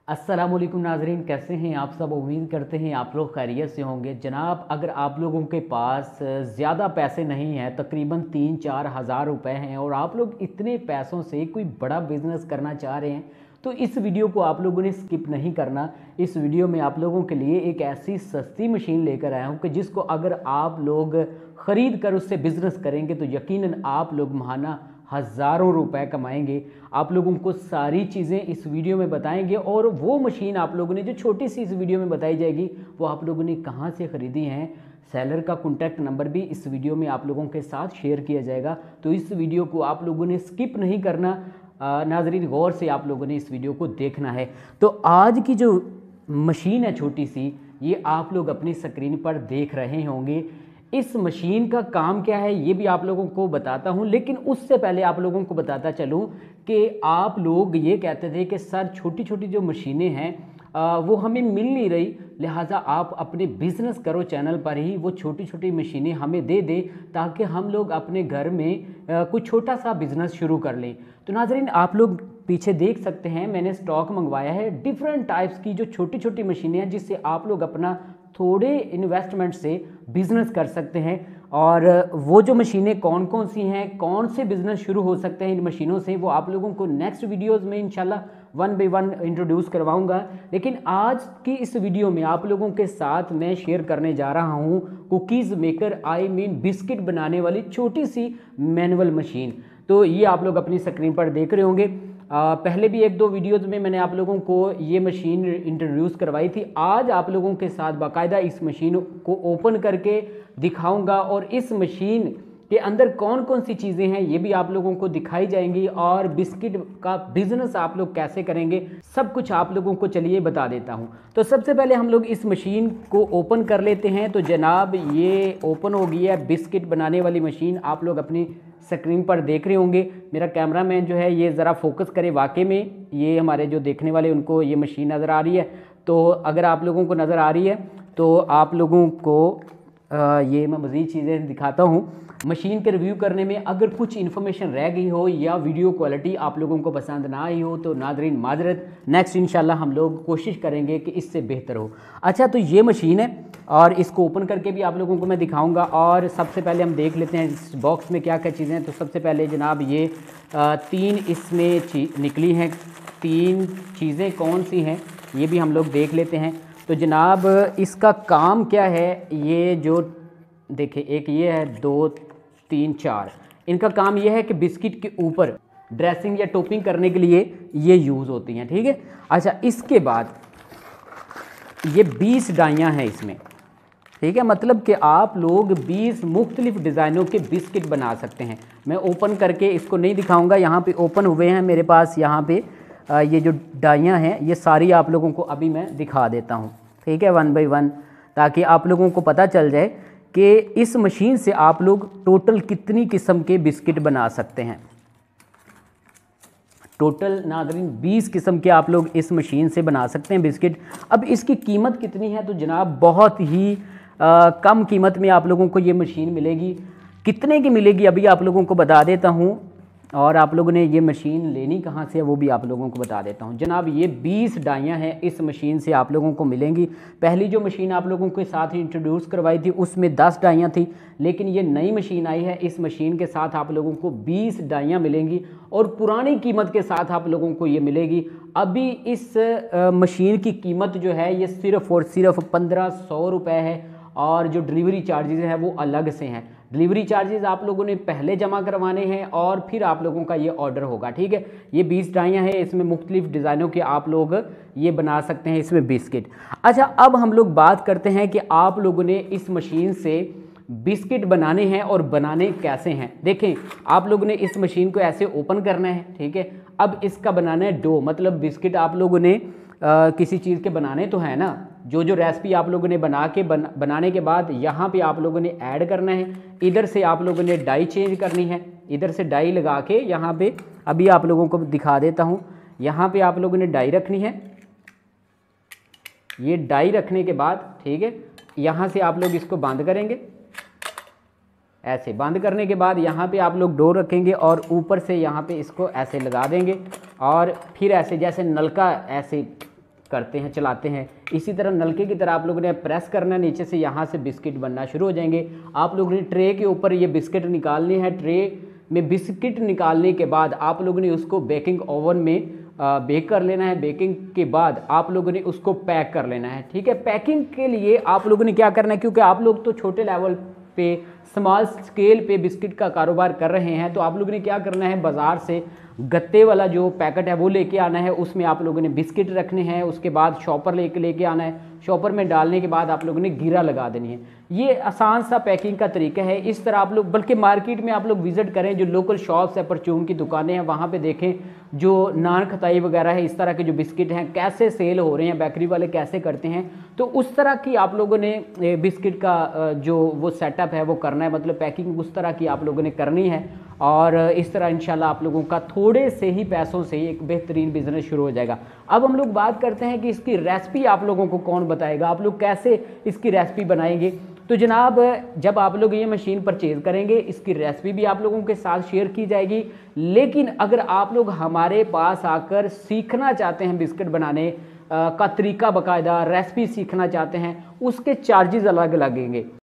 अस्सलामुअलैकुम नाजरीन, कैसे हैं आप सब। उम्मीद करते हैं आप लोग खैरियत से होंगे। जनाब, अगर आप लोगों के पास ज़्यादा पैसे नहीं हैं, तकरीबन 3-4 हज़ार रुपये हैं और आप लोग इतने पैसों से कोई बड़ा बिज़नेस करना चाह रहे हैं, तो इस वीडियो को आप लोगों ने स्किप नहीं करना। इस वीडियो में आप लोगों के लिए एक ऐसी सस्ती मशीन लेकर आया हूँ कि जिसको अगर आप लोग ख़रीद कर उससे बिज़नेस करेंगे तो यकीनन आप लोग महाना हज़ारों रुपए कमाएंगे। आप लोगों को सारी चीज़ें इस वीडियो में बताएंगे और वो मशीन आप लोगों ने जो छोटी सी इस वीडियो में बताई जाएगी वो आप लोगों ने कहाँ से ख़रीदी हैं। सेलर का कॉन्टैक्ट नंबर भी इस वीडियो में आप लोगों के साथ शेयर किया जाएगा, तो इस वीडियो को आप लोगों ने स्किप नहीं करना। नाजरीन, गौर से आप लोगों ने इस वीडियो को देखना है। तो आज की जो मशीन है छोटी सी, ये आप लोग अपनी स्क्रीन पर देख रहे होंगे। इस मशीन का काम क्या है ये भी आप लोगों को बताता हूं, लेकिन उससे पहले आप लोगों को बताता चलूं कि आप लोग ये कहते थे कि सर छोटी छोटी जो मशीनें हैं वो हमें मिल नहीं रही, लिहाजा आप अपने बिज़नेस करो चैनल पर ही वो छोटी छोटी मशीनें हमें दे दे ताकि हम लोग अपने घर में कुछ छोटा सा बिज़नेस शुरू कर लें। तो नाजरीन, आप लोग पीछे देख सकते हैं, मैंने स्टॉक मंगवाया है डिफरेंट टाइप्स की जो छोटी छोटी मशीनें हैं जिससे आप लोग अपना थोड़े इन्वेस्टमेंट से बिज़नेस कर सकते हैं। और वो जो मशीनें कौन कौन सी हैं, कौन से बिज़नेस शुरू हो सकते हैं इन मशीनों से, वो आप लोगों को नेक्स्ट वीडियोस में इंशाल्लाह 1 बाय 1 इंट्रोड्यूस करवाऊंगा। लेकिन आज की इस वीडियो में आप लोगों के साथ मैं शेयर करने जा रहा हूं cookies maker, I mean biscuit बनाने वाली छोटी सी मैनुअल मशीन। तो ये आप लोग अपनी स्क्रीन पर देख रहे होंगे। पहले भी 1-2 वीडियोज़ में मैंने आप लोगों को ये मशीन इंट्रोड्यूस करवाई थी। आज आप लोगों के साथ बाकायदा इस मशीन को ओपन करके दिखाऊंगा और इस मशीन के अंदर कौन कौन सी चीज़ें हैं ये भी आप लोगों को दिखाई जाएंगी और बिस्किट का बिज़नेस आप लोग कैसे करेंगे सब कुछ आप लोगों को चलिए बता देता हूं। तो सबसे पहले हम लोग इस मशीन को ओपन कर लेते हैं। तो जनाब, ये ओपन हो गई है बिस्किट बनाने वाली मशीन, आप लोग अपनी स्क्रीन पर देख रहे होंगे। मेरा कैमरामैन जो है ये ज़रा फोकस करे, वाकई में ये हमारे जो देखने वाले उनको ये मशीन नज़र आ रही है। तो अगर आप लोगों को नज़र आ रही है तो आप लोगों को ये मैं मज़ीद चीज़ें दिखाता हूँ। मशीन के रिव्यू करने में अगर कुछ इन्फॉर्मेशन रह गई हो या वीडियो क्वालिटी आप लोगों को पसंद ना आई हो तो नादरीन माजरत, नेक्स्ट इंशाल्लाह हम लोग कोशिश करेंगे कि इससे बेहतर हो। अच्छा, तो ये मशीन है और इसको ओपन करके भी आप लोगों को मैं दिखाऊंगा। और सबसे पहले हम देख लेते हैं इस बॉक्स में क्या क्या चीज़ें हैं। तो सबसे पहले जनाब ये 3 इसमें निकली हैं। 3 चीज़ें कौन सी हैं ये भी हम लोग देख लेते हैं। तो जनाब इसका काम क्या है, ये जो देखिए एक ये है, 2, 3, 4, इनका काम यह है कि बिस्किट के ऊपर ड्रेसिंग या टॉपिंग करने के लिए ये यूज़ होती हैं, ठीक है। अच्छा, इसके बाद ये 20 डाइयाँ हैं इसमें, ठीक है। मतलब कि आप लोग 20 मुख्तलिफ डिज़ाइनों के बिस्किट बना सकते हैं। मैं ओपन करके इसको नहीं दिखाऊंगा, यहाँ पे ओपन हुए हैं मेरे पास। यहाँ पे ये जो डाइयाँ हैं ये सारी आप लोगों को अभी मैं दिखा देता हूँ, ठीक है, 1 बाय 1, ताकि आप लोगों को पता चल जाए कि इस मशीन से आप लोग टोटल कितनी किस्म के बिस्किट बना सकते हैं। टोटल नाज़रीन 20 किस्म के आप लोग इस मशीन से बना सकते हैं बिस्किट। अब इसकी कीमत कितनी है, तो जनाब बहुत ही कम कीमत में आप लोगों को ये मशीन मिलेगी। कितने की मिलेगी अभी आप लोगों को बता देता हूँ, और आप लोगों ने ये मशीन लेनी कहाँ से है वो भी आप लोगों को बता देता हूँ। जनाब ये 20 डाइयाँ हैं इस मशीन से आप लोगों को मिलेंगी। पहली जो मशीन आप लोगों के साथ इंट्रोड्यूस करवाई थी उसमें 10 डाइयाँ थी, लेकिन ये नई मशीन आई है, इस मशीन के साथ आप लोगों को 20 डाइयाँ मिलेंगी और पुरानी कीमत के साथ आप लोगों को ये मिलेगी। अभी इस मशीन की कीमत जो है ये सिर्फ़ और सिर्फ 1500 रुपये है और जो डिलीवरी चार्जेज़ हैं वो अलग से हैं। डिलीवरी चार्जेस आप लोगों ने पहले जमा करवाने हैं और फिर आप लोगों का ये ऑर्डर होगा, ठीक है। ये 20 डाइयाँ हैं, इसमें मुख्तलिफ डिज़ाइनों के आप लोग ये बना सकते हैं इसमें बिस्किट। अच्छा, अब हम लोग बात करते हैं कि आप लोगों ने इस मशीन से बिस्किट बनाने हैं और बनाने कैसे हैं। देखें, आप लोगों ने इस मशीन को ऐसे ओपन करना है, ठीक है। अब इसका बनाना है डो, मतलब बिस्किट आप लोगों ने किसी चीज़ के बनाने तो है ना, जो जो रेसिपी आप लोगों ने बनाने के बाद यहाँ पे आप लोगों ने ऐड करना है। इधर से आप लोगों ने डाई चेंज करनी है, इधर से डाई लगा के यहाँ पे अभी आप लोगों को दिखा देता हूँ। यहाँ पे आप लोगों ने डाई रखनी है। ये डाई रखने के बाद, ठीक है, यहाँ से आप लोग इसको बंद करेंगे। ऐसे बंद करने के बाद यहाँ पे आप लोग डो रखेंगे और ऊपर से यहाँ पे इसको ऐसे लगा देंगे और फिर ऐसे जैसे नलका ऐसे करते हैं, चलाते हैं। इसी तरह नलके की तरह आप लोगों ने प्रेस करना है, नीचे से यहाँ से बिस्किट बनना शुरू हो जाएंगे। आप लोगों ने ट्रे के ऊपर ये बिस्किट निकालने हैं। ट्रे में बिस्किट निकालने के बाद आप लोगों ने उसको बेकिंग ओवन में बेक कर लेना है। बेकिंग के बाद आप लोगों ने उसको पैक कर लेना है, ठीक है। पैकिंग के लिए आप लोगों ने क्या करना है, क्योंकि आप लोग तो छोटे लेवल पे, स्मॉल स्केल पे बिस्किट का कारोबार कर रहे हैं, तो आप लोगों ने क्या करना है, बाज़ार से गत्ते वाला जो पैकेट है वो लेके आना है। उसमें आप लोगों ने बिस्किट रखने हैं। उसके बाद शॉपर लेके आना है। शॉपर में डालने के बाद आप लोगों ने गिरा लगा देनी है। ये आसान सा पैकिंग का तरीका है। इस तरह आप लोग, बल्कि मार्केट में आप लोग विजिट करें, जो लोकल शॉप्स है, परचून की दुकानें हैं, वहाँ पे देखें जो नान खताई वगैरह है, इस तरह के जो बिस्किट हैं कैसे सेल हो रहे हैं, बेकरी वाले कैसे करते हैं। तो उस तरह की आप लोगों ने बिस्किट का जो वो सेटअप है वो करना है, मतलब पैकिंग उस तरह की आप लोगों ने करनी है। और इस तरह इंशाल्लाह आप लोगों का थोड़े से ही पैसों से ही एक बेहतरीन बिजनेस शुरू हो जाएगा। अब हम लोग बात करते हैं कि इसकी रेसिपी आप लोगों को कौन बताएगा, आप लोग कैसे इसकी रेसिपी बनाएंगे। तो जनाब, जब आप लोग ये मशीन परचेज़ करेंगे, इसकी रेसिपी भी आप लोगों के साथ शेयर की जाएगी। लेकिन अगर आप लोग हमारे पास आकर सीखना चाहते हैं बिस्किट बनाने का तरीका, बाकायदा रेसिपी सीखना चाहते हैं, उसके चार्जेस अलग लगेंगे।